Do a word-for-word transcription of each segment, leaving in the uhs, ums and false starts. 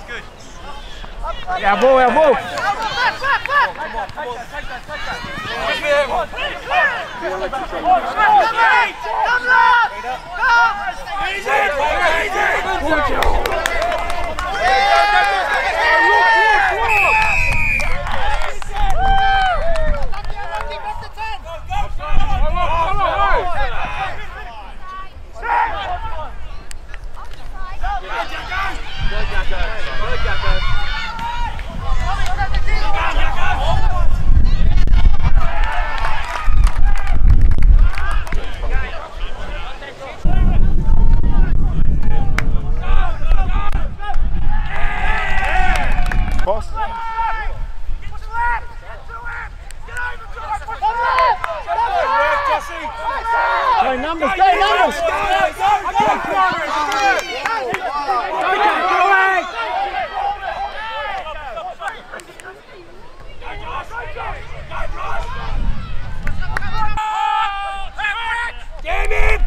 Jawohl, jawohl! Go numbers, go numbers! Get him!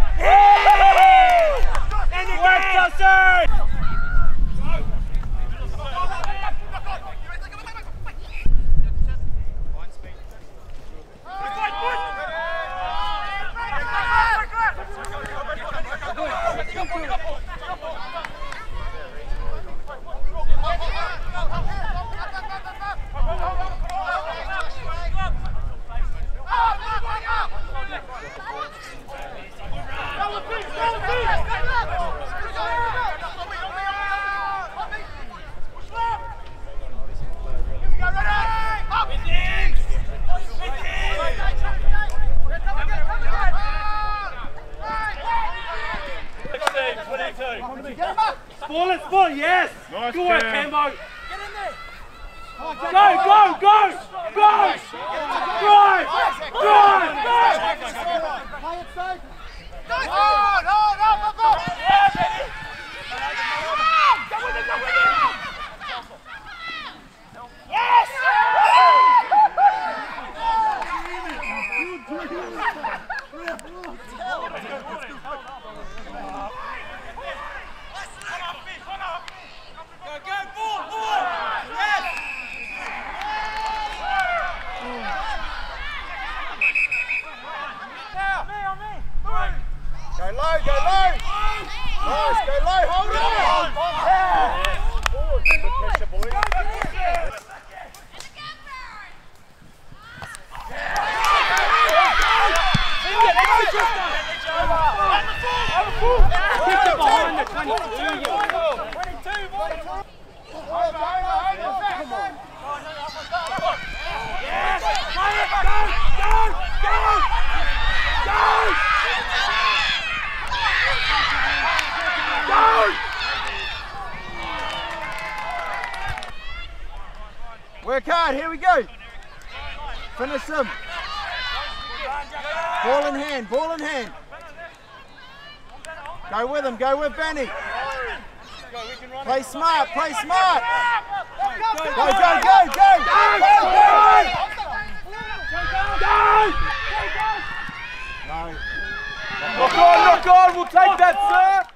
And you get Justin! Ball it, ball, yes! Nice Good work, jam. Cambo! Get in there! Go, go, go! Go! Drive! Drive! Play it safe! Go, go! No, no, go, go! Yeah, baby! Go with it, go with it! Yes! Go low, go low! Nice, go low, hold on! Forward, good pressure, boys. Keep it behind the twenty-two, you Yes! Go! Go! Go! Go! Go! Work hard, here we go. Finish them. Ball in hand, ball in hand. Go with him, go with Benny. Play smart, play smart. Go, go, go, go. Go, go, go. Look on, look on, we'll take that, sir!